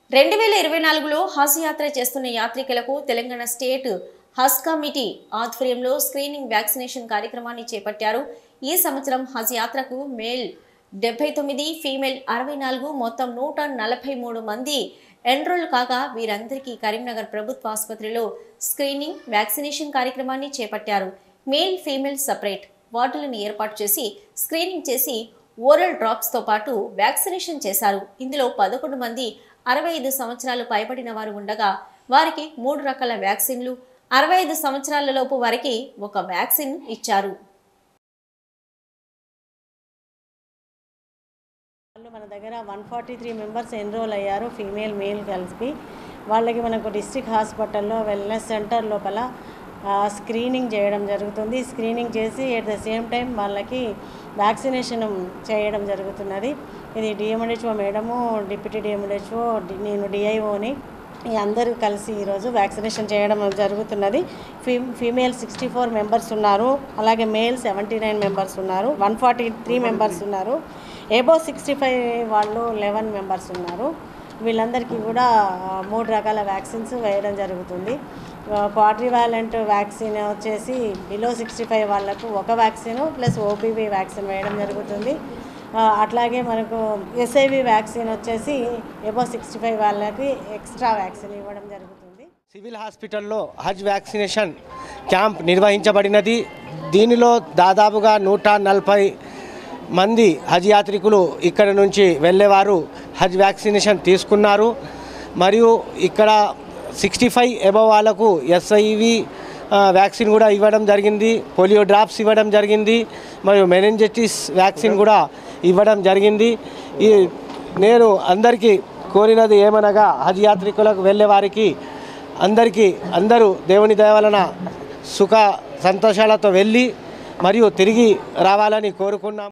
2024లో హజ్ యాత్ర చేస్తున్న యాత్రికులకు తెలంగాణ స్టేట్ హజ్ కమిటీ ఆధ్వర్యంలో స్క్రీనింగ్ వ్యాక్సినేషన్ కార్యక్రమాన్ని చేపట్టారు. ఈ సంవత్సరం హజ్ యాత్రకు మేల్ 79, ఫీమేల్ 64 మొత్తం 143 మంది ఎన్రోల్ కాగా వీరందరికీ కరీంనగర్ ప్రభుత్వ ఆసుపత్రిలో స్క్రీనింగ్ వ్యాక్సినేషన్ కార్యక్రమాన్ని చేపట్టారు. మేల్ ఫీమేల్ సెపరేట్ వార్డులను ఏర్పాటు చేసి స్క్రీనింగ్ చేసి ఓరల్ డ్రాప్స్ తో పాటు వ్యాక్సినేషన్ చేశారు. ఇందులో 11 మంది 65 సంవత్సరాలు పైబడిన వారు ఉండగా వారికి 3 రకాల వ్యాక్సిన్లు, 65 సంవత్సరాల లోపు వారికి ఒక వ్యాక్సిన్ ఇచ్చారు. మన దగ్గర 143 మెంబర్స్ ఎన్రోల్ అయ్యారు, ఫీమేల్ మేల్ కలిపి. వాళ్ళకి మనకు డిస్ట్రిక్ట్ హాస్పిటల్లో వెల్నెస్ సెంటర్ లోపల స్క్రీనింగ్ చేయడం జరుగుతుంది. స్క్రీనింగ్ చేసి ఎట్ ద సేమ్ టైం వాళ్ళకి వ్యాక్సినేషన్ చేయడం జరుగుతున్నది. ఇది డిఎంహెచ్ఓ మేడము, డిప్యూటీ డిఎంహెచ్ఓ, నేను డిఐఓని అందరూ కలిసి ఈరోజు వ్యాక్సినేషన్ చేయడం జరుగుతున్నది. ఫీమేల్ 64 మెంబర్స్ ఉన్నారు, అలాగే మేల్ 79 మెంబర్స్ ఉన్నారు, 143 మెంబర్స్ ఉన్నారు, ఎబోవ్ 65 వాళ్ళు 11 మెంబర్స్ ఉన్నారు. వీళ్ళందరికీ కూడా 3 రకాల వ్యాక్సిన్స్ వేయడం జరుగుతుంది. క్వాడ్రివాలెంట్ వ్యాక్సిన్ వచ్చేసి బిలో 65 వాళ్ళకు ఒక వ్యాక్సిన్ ప్లస్ ఓపీవీ వ్యాక్సిన్ వేయడం జరుగుతుంది. అట్లాగే మనకు ఎస్ఐవి వ్యాక్సిన్ వచ్చేసి ఎబోవ్ 65 వాళ్ళకి ఎక్స్ట్రా వ్యాక్సిన్ ఇవ్వడం జరుగుతుంది. సివిల్ హాస్పిటల్లో హజ్ వ్యాక్సినేషన్ క్యాంప్ నిర్వహించబడినది. దీనిలో దాదాపుగా 140 మంది హజ్ యాత్రికులు ఇక్కడ నుంచి వెళ్ళేవారు హజ్ వ్యాక్సినేషన్ తీసుకున్నారు. మరియు ఇక్కడ 65 ఎబోవ్ వాళ్ళకు ఎస్ఐవి వ్యాక్సిన్ కూడా ఇవ్వడం జరిగింది, పోలియో డ్రాప్స్ ఇవ్వడం జరిగింది, మరియు మెనింజైటిస్ వ్యాక్సిన్ కూడా ఇవ్వడం జరిగింది. నేను అందరికీ కోరినది ఏమనగా హజ్ యాత్రికులకు వెళ్ళే వారికి అందరూ దేవుని దయ వలన సుఖ సంతోషాలతో వెళ్ళి మరియు తిరిగి రావాలని కోరుకున్నాం.